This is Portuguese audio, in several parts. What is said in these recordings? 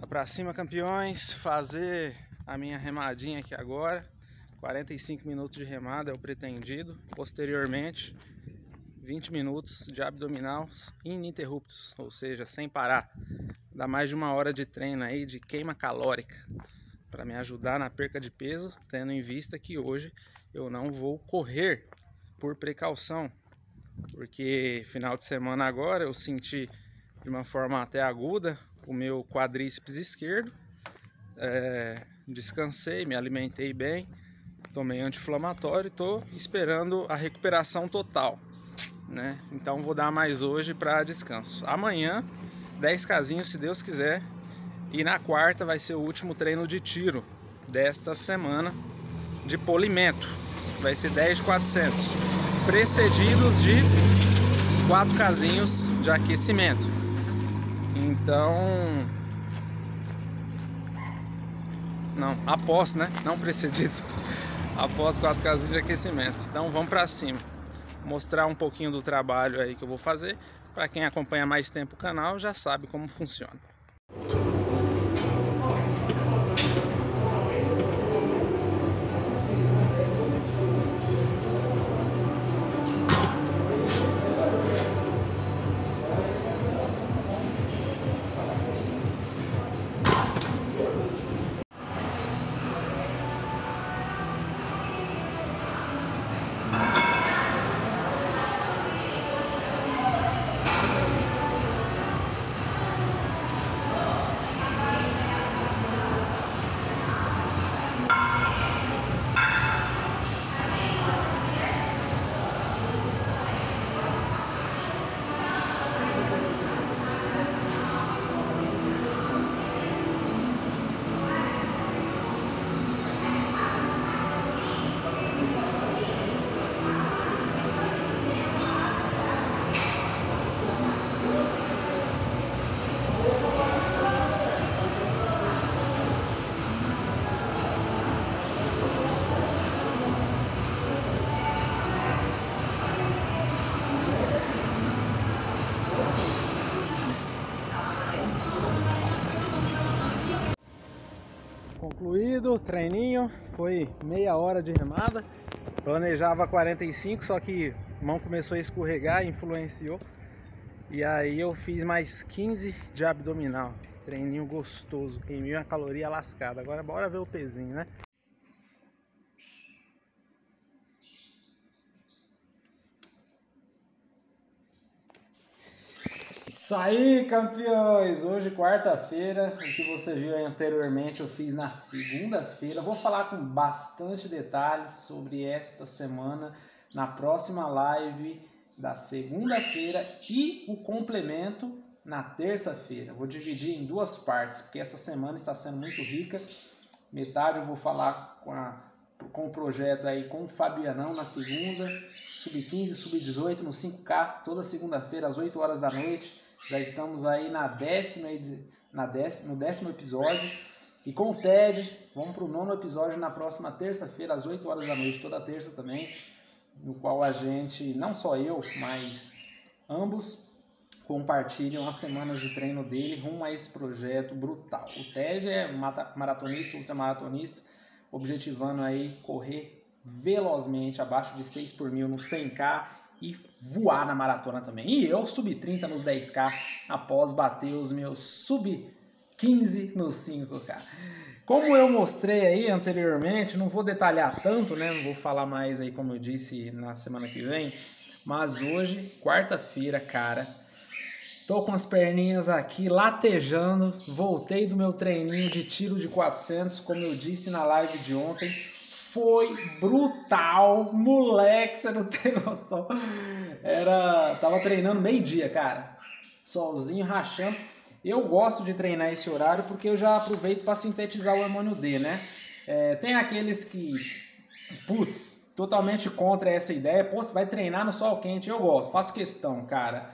Pra cima, campeões, fazer a minha remadinha aqui agora. 45 minutos de remada é o pretendido. Posteriormente, 20 minutos de abdominal ininterruptos, ou seja, sem parar. Dá mais de 1 hora de treino aí, de queima calórica, para me ajudar na perca de peso, tendo em vista que hoje eu não vou correr por precaução, porque final de semana agora eu senti de uma forma até aguda o meu quadríceps esquerdo. Descansei, me alimentei bem, tomei anti-inflamatório e estou esperando a recuperação total, né? Então vou dar mais hoje para descanso. Amanhã 10 casinhos, se Deus quiser, e na quarta vai ser o último treino de tiro desta semana de polimento. Vai ser 10 de 400, precedidos de 4 casinhos de aquecimento. Então, não, após, né? Não precedido, após 4 casinhos de aquecimento. Então vamos para cima. Mostrar um pouquinho do trabalho aí que eu vou fazer. Para quem acompanha mais tempo o canal já sabe como funciona. Concluído o treininho, foi meia hora de remada, planejava 45, só que a mão começou a escorregar, influenciou, e aí eu fiz mais 15 de abdominal, treininho gostoso, queimei uma caloria lascada. Agora bora ver o pezinho, né? Isso aí, campeões! Hoje, quarta-feira, o que você viu anteriormente eu fiz na segunda-feira. Vou falar com bastante detalhes sobre esta semana na próxima live da segunda-feira e o complemento na terça-feira. Vou dividir em 2 partes, porque essa semana está sendo muito rica. Metade eu vou falar com o projeto aí com o Fabianão na segunda, sub-15, sub-18 no 5K, toda segunda-feira às 8 horas da noite. Já estamos aí no 10º episódio. E com o TED, vamos para o 9º episódio na próxima terça-feira, às 8 horas da noite, toda terça também, no qual a gente, não só eu, mas ambos compartilham as semanas de treino dele rumo a esse projeto brutal. O TED é maratonista, ultramaratonista, objetivando aí correr velozmente abaixo de 6 por mil no 100K e voar na maratona também. E eu sub-30 nos 10K após bater os meus sub-15 nos 5K. Como eu mostrei aí anteriormente, não vou detalhar tanto, né? Não vou falar mais aí como eu disse na semana que vem, mas hoje, quarta-feira, cara, tô com as perninhas aqui latejando, voltei do meu treininho de tiro de 400, como eu disse na live de ontem, foi brutal, moleque, você não tem noção. Tava treinando meio-dia, cara, solzinho rachando. Eu gosto de treinar esse horário porque eu já aproveito para sintetizar o hormônio D, né? Tem aqueles que, putz, totalmente contra essa ideia, pô, você vai treinar no sol quente, eu gosto, faço questão, cara.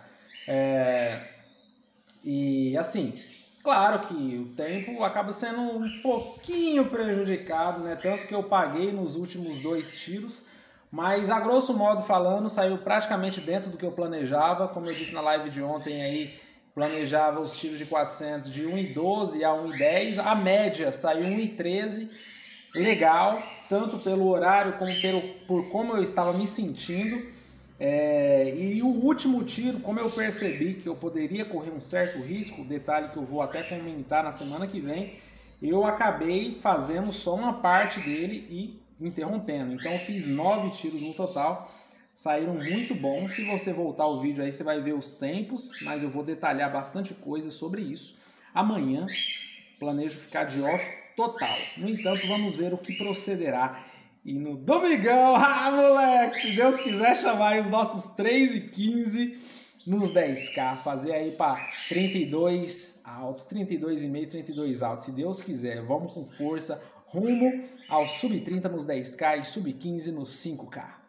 E assim, claro que o tempo acaba sendo um pouquinho prejudicado, né? Tanto que eu paguei nos últimos 2 tiros, mas a grosso modo falando, saiu praticamente dentro do que eu planejava. Como eu disse na live de ontem aí, planejava os tiros de 400 de 1,12 a 1,10, a média saiu 1,13, legal, tanto pelo horário como por como eu estava me sentindo. E o último tiro, como eu percebi que eu poderia correr um certo risco, detalhe que eu vou até comentar na semana que vem, eu acabei fazendo só uma parte dele e interrompendo. Então eu fiz 9 tiros no total, saíram muito bons. Se você voltar o vídeo aí, você vai ver os tempos, mas eu vou detalhar bastante coisa sobre isso. Amanhã planejo ficar de off total. No entanto, vamos ver o que procederá. E no domingão, moleque, se Deus quiser chamar aí os nossos 3 e 15 nos 10K, fazer aí para 32 alto, 32,5, 32 alto, se Deus quiser. Vamos com força rumo ao sub 30 nos 10K e sub 15 nos 5K.